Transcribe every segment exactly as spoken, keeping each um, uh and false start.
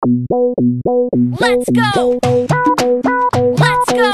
Let's go. Let's go.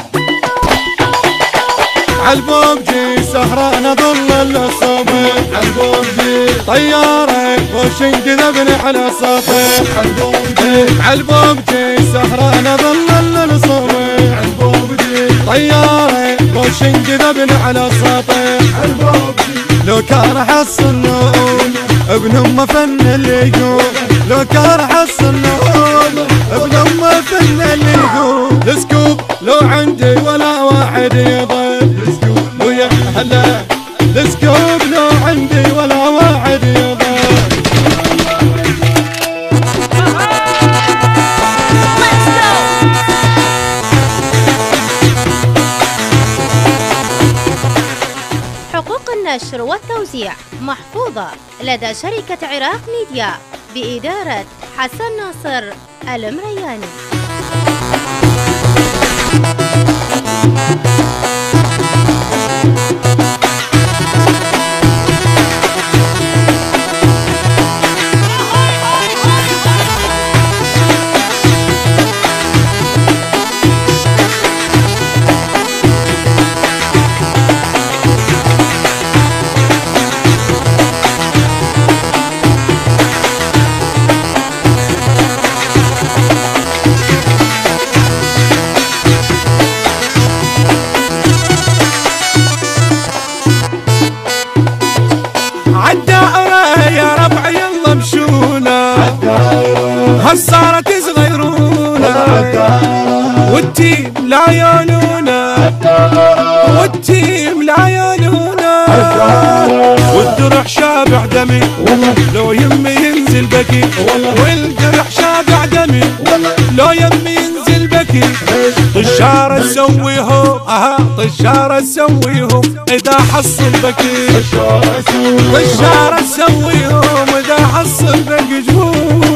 عالبوبجي سهران ظل الصبح، عالبوبجي طيارة وش انكذبني على السطح، عالبوبجي عالبوبجي سهران ظل الصبح، عالبوبجي طيارة وش انكذبني على السطح، عالبوبجي لو كان حص النوم ابن ام فن اللي يقول، لو كان حص النوم ابن ام فن اللي يقول، السكوب لو عندي ولا واحد يضل، ويا هلا السكوب لو عندي ولا واحد يضل. حقوق النشر والتوزيع محفوظة لدى شركة عراق ميديا بإدارة حسن ناصر المرياني. هالصارت صغيرونا والتيم لا يالونا، والتيم لا يالونا، والدرع شابع دمي لو يمي ينزل بكي، والدرع شابع دمي لو يمي ينزل بكي. طشارة تسويهم اها طشارة تسويهم اذا حصل بكي، طشارة تسويهم اذا حصل بكي جبوب.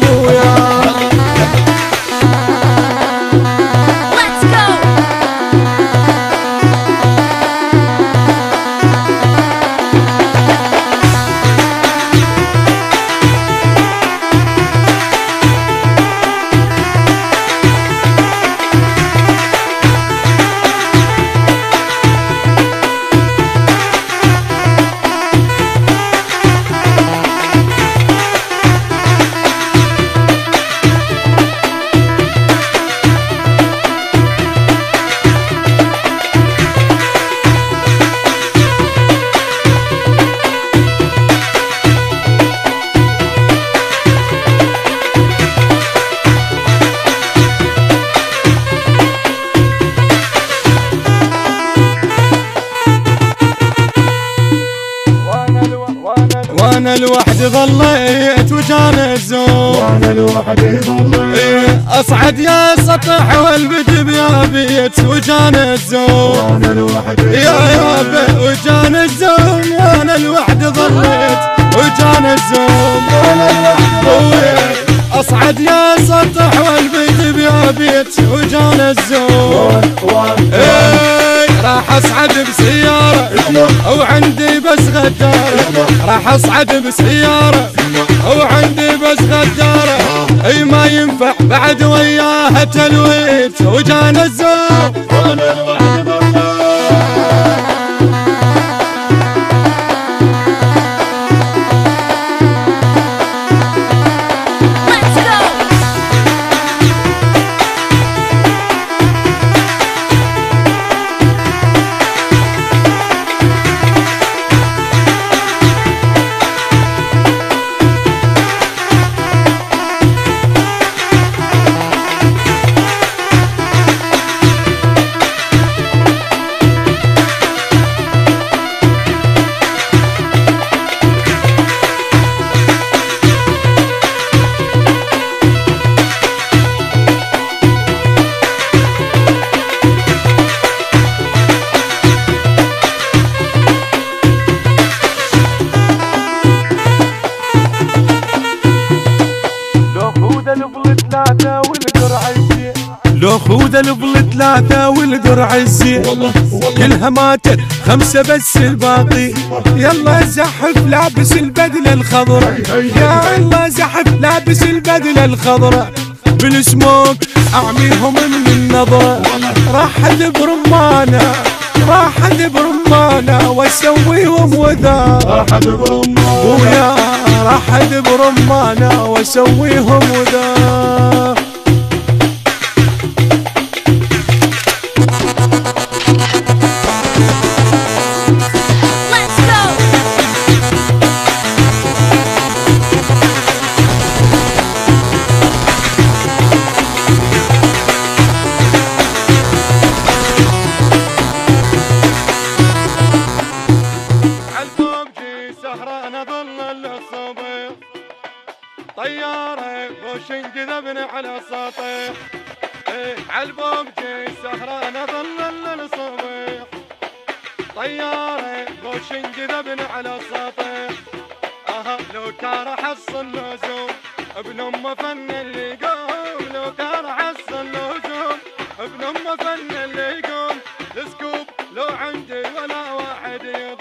وانا لوحدي ظليت وجان الزوم، وانا لوحدي ظليت اصعد يا سطح والبدب يا بيت وجان الزوم، وانا لوحدي يا يابا وجان الزوم، وانا لوحدي ظليت وجان الزوم، وانا لوحدي اصعد يا سطح والبدب يا بيت وجان الزوم. راح اصعد بسيارة وعندي بس غدارة، راح اصعد بسيارة وعندي بس غدارة، اي ما ينفع بعد وياها تلويت وجان الزوم. لو خذ البل ثلاثة والدرع الزين كلها ماتت خمسة بس الباقي. يلا زحف لابس البدلة الخضراء، يا الله زحف لابس البدلة الخضراء بالسموك اعميهم من النظر. راح ادب رمانة راح ادب رمانة واسويهم وذا، راح ادب رمانة ويا راح ادب رمانة واسويهم وذا. طيارة وش انجذبن على السطيح، ايه عالبوبجي سهرانة ظل الصبيح. طيارة وش انجذبن على السطيح، اها لو كان حصل لزوم ابن ام فن اللي يقوم، لو كان حصل لزوم ابن ام فن اللي يقوم. السكوب لو عندي ولا واحد يضوم.